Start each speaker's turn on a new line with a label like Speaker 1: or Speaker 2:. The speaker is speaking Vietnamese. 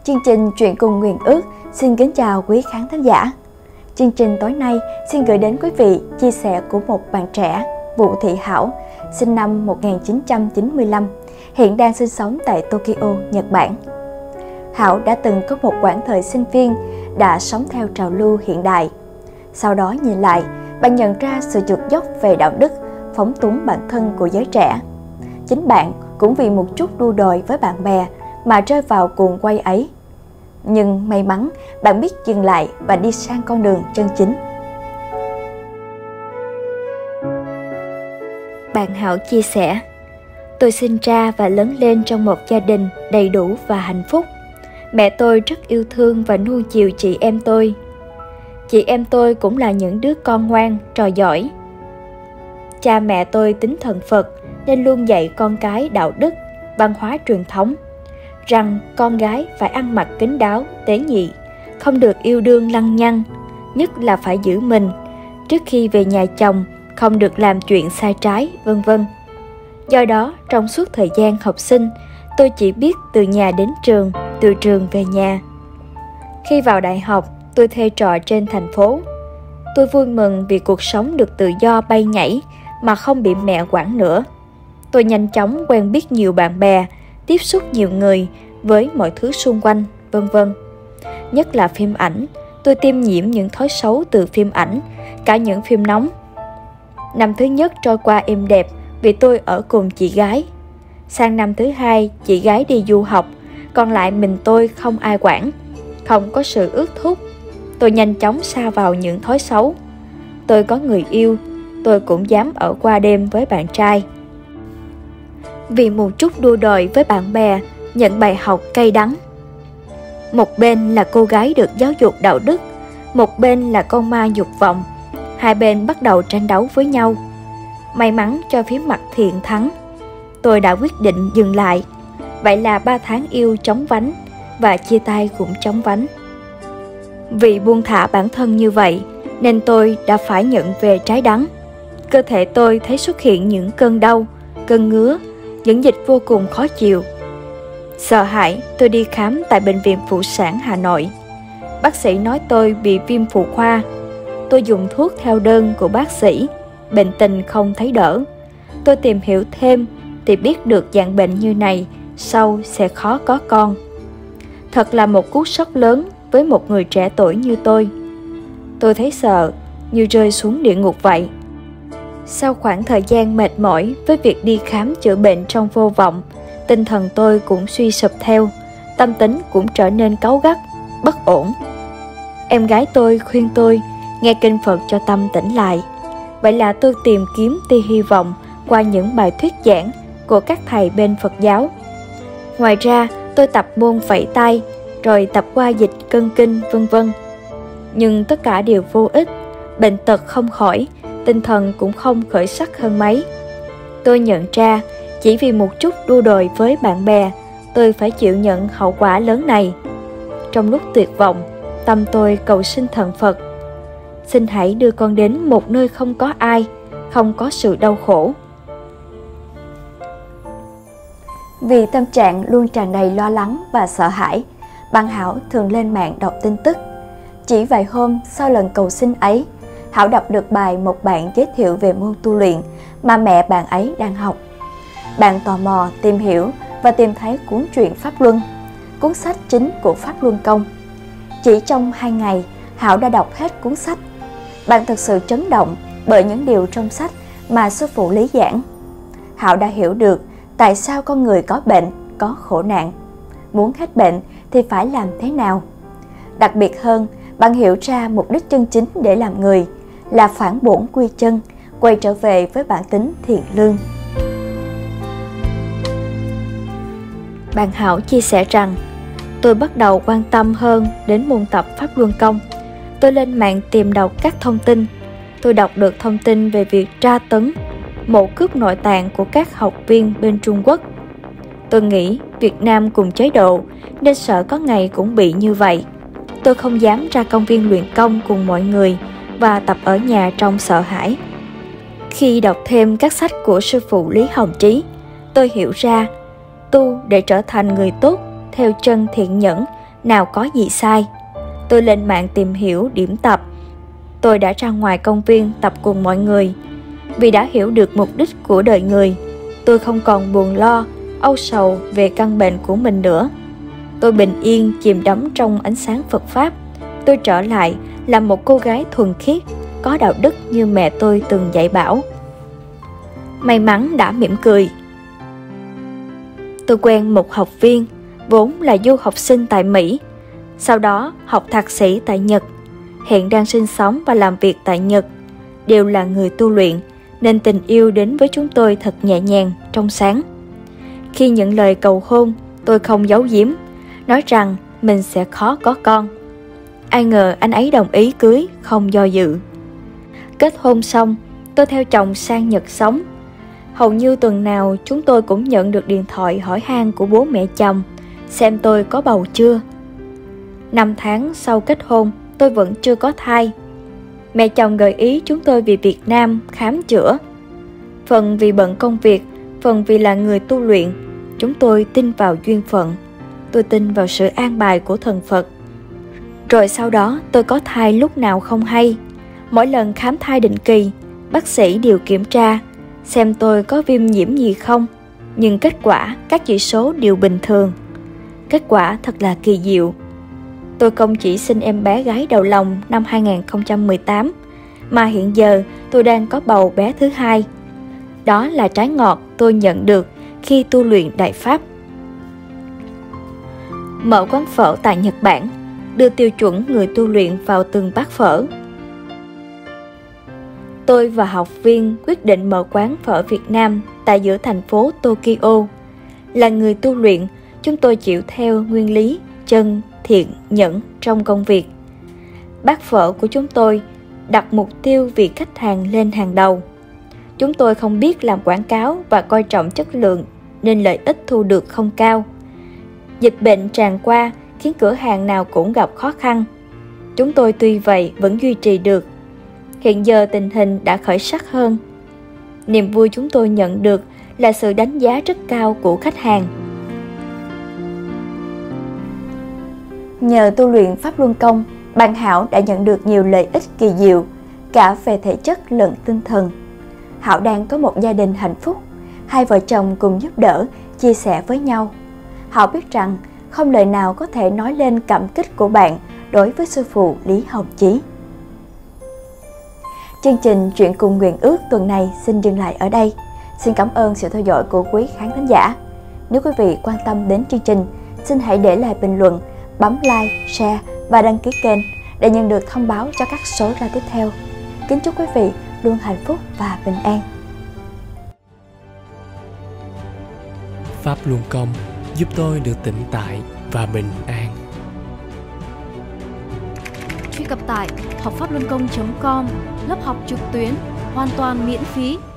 Speaker 1: Chương trình Chuyện cùng nguyện ước xin kính chào quý khán thính giả. Chương trình tối nay xin gửi đến quý vị chia sẻ của một bạn trẻ, Vũ Thị Hảo, sinh năm 1995, hiện đang sinh sống tại Tokyo, Nhật Bản. Hảo đã từng có một quãng thời sinh viên đã sống theo trào lưu hiện đại. Sau đó nhìn lại, bạn nhận ra sự trượt dốc về đạo đức, phóng túng bản thân của giới trẻ. Chính bạn cũng vì một chút đua đòi với bạn bè mà rơi vào cuồng quay ấy. Nhưng may mắn bạn biết dừng lại và đi sang con đường chân chính. Bạn Hảo chia sẻ: tôi sinh ra và lớn lên trong một gia đình đầy đủ và hạnh phúc. Mẹ tôi rất yêu thương và nuông chiều chị em tôi. Chị em tôi cũng là những đứa con ngoan, trò giỏi. Cha mẹ tôi tín thần Phật nên luôn dạy con cái đạo đức, văn hóa truyền thống, rằng con gái phải ăn mặc kín đáo, tế nhị, không được yêu đương lăng nhăng, nhất là phải giữ mình, trước khi về nhà chồng không được làm chuyện sai trái, vân vân. Do đó, trong suốt thời gian học sinh, tôi chỉ biết từ nhà đến trường, từ trường về nhà. Khi vào đại học, tôi thuê trọ trên thành phố. Tôi vui mừng vì cuộc sống được tự do bay nhảy mà không bị mẹ quản nữa. Tôi nhanh chóng quen biết nhiều bạn bè, tiếp xúc nhiều người với mọi thứ xung quanh, vân vân. Nhất là phim ảnh, tôi tiêm nhiễm những thói xấu từ phim ảnh, cả những phim nóng. Năm thứ nhất trôi qua êm đẹp vì tôi ở cùng chị gái. Sang năm thứ hai, chị gái đi du học, còn lại mình tôi không ai quản, không có sự ước thúc. Tôi nhanh chóng sa vào những thói xấu. Tôi có người yêu, tôi cũng dám ở qua đêm với bạn trai. Vì một chút đua đòi với bạn bè, nhận bài học cay đắng. Một bên là cô gái được giáo dục đạo đức, một bên là con ma dục vọng. Hai bên bắt đầu tranh đấu với nhau. May mắn cho phía mặt thiện thắng. Tôi đã quyết định dừng lại. Vậy là 3 tháng yêu chóng vánh và chia tay cũng chóng vánh. Vì buông thả bản thân như vậy nên tôi đã phải nhận về trái đắng. Cơ thể tôi thấy xuất hiện những cơn đau, cơn ngứa, những dịch vô cùng khó chịu. Sợ hãi, tôi đi khám tại Bệnh viện Phụ sản Hà Nội. Bác sĩ nói tôi bị viêm phụ khoa. Tôi dùng thuốc theo đơn của bác sĩ, bệnh tình không thấy đỡ. Tôi tìm hiểu thêm thì biết được dạng bệnh như này sau sẽ khó có con. Thật là một cú sốc lớn với một người trẻ tuổi như tôi. Tôi thấy sợ, như rơi xuống địa ngục vậy. Sau khoảng thời gian mệt mỏi với việc đi khám chữa bệnh trong vô vọng, tinh thần tôi cũng suy sụp theo, tâm tính cũng trở nên cáu gắt, bất ổn. Em gái tôi khuyên tôi nghe kinh Phật cho tâm tỉnh lại. Vậy là tôi tìm kiếm tia hy vọng qua những bài thuyết giảng của các thầy bên Phật giáo. Ngoài ra, tôi tập môn phẩy tay, rồi tập qua dịch cân kinh, vân vân. Nhưng tất cả đều vô ích, bệnh tật không khỏi, tinh thần cũng không khởi sắc hơn mấy. Tôi nhận ra, chỉ vì một chút đua đòi với bạn bè, tôi phải chịu nhận hậu quả lớn này. Trong lúc tuyệt vọng, tâm tôi cầu xin thần Phật: xin hãy đưa con đến một nơi không có ai, không có sự đau khổ. Vì tâm trạng luôn tràn đầy lo lắng và sợ hãi, bạn Hảo thường lên mạng đọc tin tức. Chỉ vài hôm sau lần cầu xin ấy, Hảo đọc được bài một bạn giới thiệu về môn tu luyện mà mẹ bạn ấy đang học. Bạn tò mò tìm hiểu và tìm thấy cuốn truyện Pháp Luân, cuốn sách chính của Pháp Luân Công. Chỉ trong 2 ngày, Hảo đã đọc hết cuốn sách. Bạn thật sự chấn động bởi những điều trong sách mà sư phụ lý giảng. Hảo đã hiểu được tại sao con người có bệnh, có khổ nạn. Muốn hết bệnh thì phải làm thế nào? Đặc biệt hơn, bạn hiểu ra mục đích chân chính để làm người là phản bổn quy chân, quay trở về với bản tính thiện lương. Bạn Hảo chia sẻ rằng: tôi bắt đầu quan tâm hơn đến môn tập Pháp Luân Công. Tôi lên mạng tìm đọc các thông tin. Tôi đọc được thông tin về việc tra tấn, mổ cướp nội tạng của các học viên bên Trung Quốc. Tôi nghĩ Việt Nam cùng chế độ nên sợ có ngày cũng bị như vậy. Tôi không dám ra công viên luyện công cùng mọi người và tập ở nhà trong sợ hãi. Khi đọc thêm các sách của sư phụ Lý Hồng Trí, tôi hiểu ra tu để trở thành người tốt theo chân thiện nhẫn nào có gì sai. Tôi lên mạng tìm hiểu điểm tập. Tôi đã ra ngoài công viên tập cùng mọi người. Vì đã hiểu được mục đích của đời người, tôi không còn buồn lo, âu sầu về căn bệnh của mình nữa. Tôi bình yên chìm đắm trong ánh sáng Phật Pháp. Tôi trở lại là một cô gái thuần khiết, có đạo đức như mẹ tôi từng dạy bảo. May mắn đã mỉm cười. Tôi quen một học viên, vốn là du học sinh tại Mỹ, sau đó học thạc sĩ tại Nhật, hiện đang sinh sống và làm việc tại Nhật. Đều là người tu luyện, nên tình yêu đến với chúng tôi thật nhẹ nhàng, trong sáng. Khi nhận lời cầu hôn, tôi không giấu giếm, nói rằng mình sẽ khó có con. Ai ngờ anh ấy đồng ý cưới, không do dự. Kết hôn xong, tôi theo chồng sang Nhật sống. Hầu như tuần nào chúng tôi cũng nhận được điện thoại hỏi han của bố mẹ chồng, xem tôi có bầu chưa. 5 tháng sau kết hôn, tôi vẫn chưa có thai. Mẹ chồng gợi ý chúng tôi về Việt Nam khám chữa. Phần vì bận công việc, phần vì là người tu luyện, chúng tôi tin vào duyên phận. Tôi tin vào sự an bài của thần Phật. Rồi sau đó tôi có thai lúc nào không hay. Mỗi lần khám thai định kỳ, bác sĩ đều kiểm tra, xem tôi có viêm nhiễm gì không. Nhưng kết quả các chỉ số đều bình thường. Kết quả thật là kỳ diệu. Tôi không chỉ sinh em bé gái đầu lòng năm 2018, mà hiện giờ tôi đang có bầu bé thứ hai. Đó là trái ngọt tôi nhận được khi tu luyện Đại Pháp. Mở quán phở tại Nhật Bản, đưa tiêu chuẩn người tu luyện vào từng bát phở. Tôi và học viên quyết định mở quán phở Việt Nam tại giữa thành phố Tokyo. Là người tu luyện, chúng tôi chịu theo nguyên lý chân, thiện, nhẫn trong công việc. Bát phở của chúng tôi đặt mục tiêu vì khách hàng lên hàng đầu. Chúng tôi không biết làm quảng cáo và coi trọng chất lượng nên lợi ích thu được không cao. Dịch bệnh tràn qua khiến cửa hàng nào cũng gặp khó khăn. Chúng tôi tuy vậy vẫn duy trì được. Hiện giờ tình hình đã khởi sắc hơn. Niềm vui chúng tôi nhận được là sự đánh giá rất cao của khách hàng. Nhờ tu luyện Pháp Luân Công, bạn Hảo đã nhận được nhiều lợi ích kỳ diệu, cả về thể chất lẫn tinh thần. Hảo đang có một gia đình hạnh phúc, hai vợ chồng cùng giúp đỡ, chia sẻ với nhau. Hảo biết rằng không lời nào có thể nói lên cảm kích của bạn đối với sư phụ Lý Hồng Chí. Chương trình Chuyện cùng nguyện ước tuần này xin dừng lại ở đây. Xin cảm ơn sự theo dõi của quý khán thính giả. Nếu quý vị quan tâm đến chương trình, xin hãy để lại bình luận, bấm like, share và đăng ký kênh để nhận được thông báo cho các số ra tiếp theo. Kính chúc quý vị luôn hạnh phúc và bình an.
Speaker 2: Pháp Luân Công giúp tôi được tĩnh tại và bình an.
Speaker 3: Truy cập tại học pháp luân công.com, lớp học trực tuyến hoàn toàn miễn phí.